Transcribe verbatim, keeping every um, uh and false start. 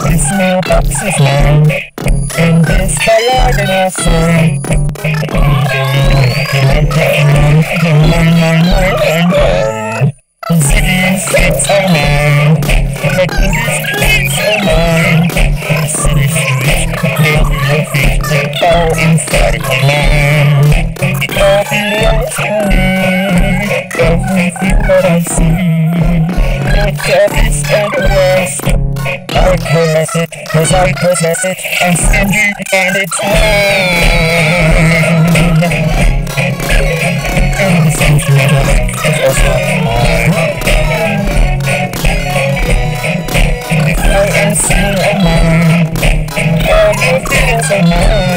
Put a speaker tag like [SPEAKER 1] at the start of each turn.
[SPEAKER 1] This mailbox is mine, and this diagonal sign. Cities, streets are mine. The cities, streets are mine. The city streets, built your feet, they're all emphatically mine. It all belongs to me. Everything that I see, north, east, and west, I possess it, cause I possess it. I'm stingy and it's mine. And the sentimental is also mine. I am seeing a mine. All your things are mine.